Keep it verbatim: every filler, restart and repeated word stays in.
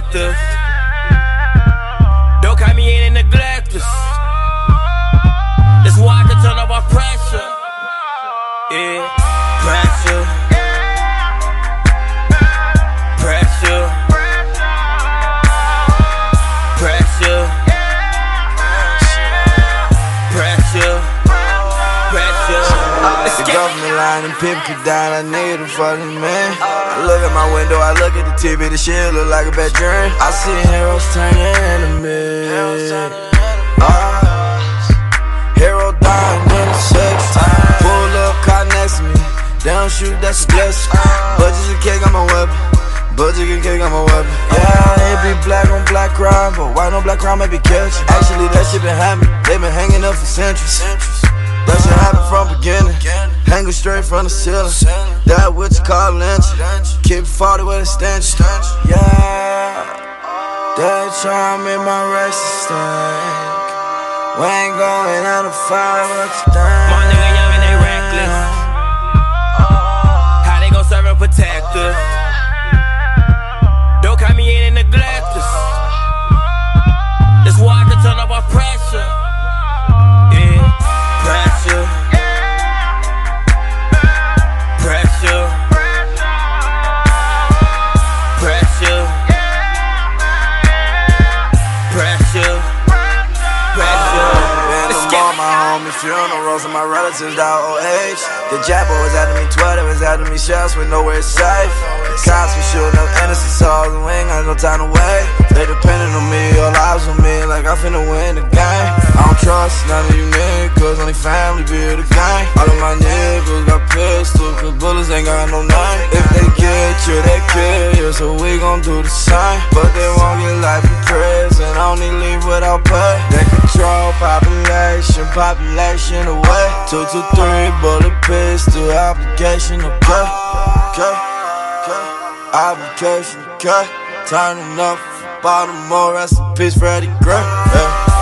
protectors. Don't count me in and neglect us. That's why I can turn up our pressure. Yeah, pressure. Pressure. Pressure. Pressure. Pressure. The government line and people could die, I need a fucking man. I look at my window, I look at the T V, the shit look like a bad dream. I see heroes turn to enemies. Uh, hero dying in the sex. Pull up, car next to me. They don't shoot, that's a blessing. Budget and cake on my weapon. Budget and cake on my weapon. Yeah, it be black on black crime, but white on black crime may be catching. Actually, that shit been happening. They been hanging up for centuries. That shit happened from beginning. Hanging straight from the ceiling. That what you call lynching. Keep forty with a stench. Yeah, they try to make my race stink. We ain't going out of fire, what you think? My nigga young and they reckless. How they gon' serve and protect us? Don't count me in and neglect us. That's why I can turn up our pressure. Yeah, pressure. Pressure. Pressure. Pressure. Pressure. My homies, funerals, and my relatives die old age. The Jabba was after me, twelve was after me, shells with nowhere safe. The cops be shooting up innocent souls, and we ain't got no time to wait. They depending on me, all eyes on me, like I finna win the game. I don't trust none of you niggas, only family be the gang. All of my niggas got pistols, cause bullets ain't got no name. If they get you, they kill you, so we gon' do the same. But they won't get life in prison, only leave without pay. They control population, population away. Two, two, three, bullet pistol, application, okay, okay, okay, application, okay. Turning up for Baltimore, rest in peace, Freddie Gray. Yeah.